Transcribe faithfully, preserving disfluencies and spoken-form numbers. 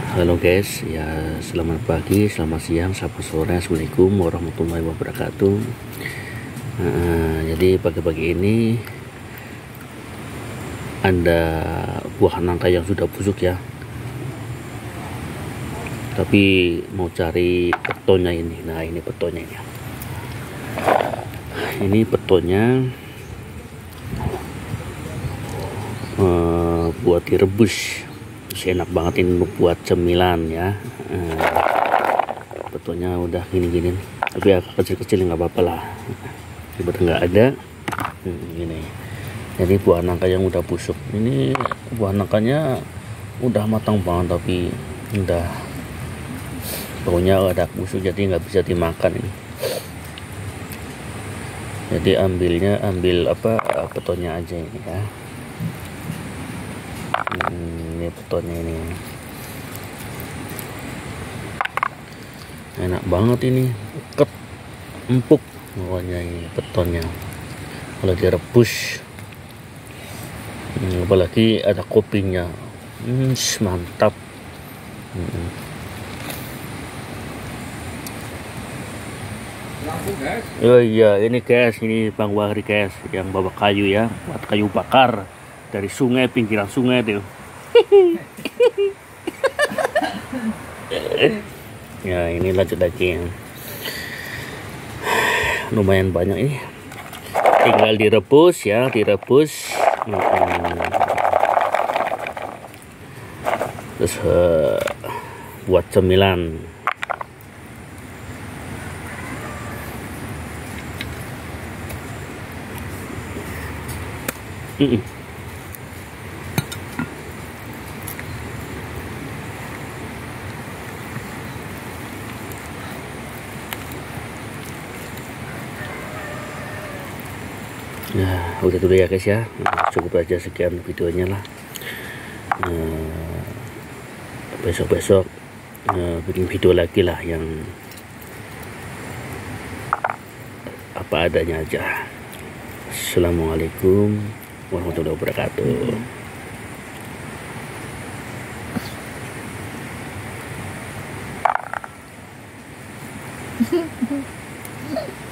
Halo guys, ya selamat pagi, selamat siang, selamat sore, assalamualaikum warahmatullahi wabarakatuh. Nah, jadi pagi-pagi ini ada buah nangka yang sudah busuk ya. Tapi mau cari petonya ini. Nah ini petonya ini. Ini petonya eh, buat direbus. Enak banget ini buat cemilan ya. eh, Petonya udah gini-gini, tapi agak kecil-kecil nggak apa-apa lah, daripada nggak ada. hmm, Ini jadi buah nangka yang udah busuk. Ini buah nangkanya udah matang banget, tapi udah baunya ada busuk, jadi nggak bisa dimakan ini. Jadi ambilnya ambil apa petonya aja ini ya. Hmm, ini petonya ini enak banget ini, ket empuk pokoknya ini petonya kalau direbus. hmm, apalagi ada kopinya, hmm, mantap. hmm. Oh iya, ini guys, ini Bang Wahri guys yang bawa kayu ya, buat kayu bakar dari sungai, pinggiran sungai tuh. Ya ini lanjut lagi ya. Lumayan banyak ini, tinggal direbus ya, direbus. hmm. Terus uh, buat cemilan. Mm -mm. Nah udah dulu ya guys ya, cukup aja sekian videonya lah. Besok-besok uh, uh, bikin video lagi lah yang apa adanya aja. Assalamualaikum warahmatullahi wabarakatuh.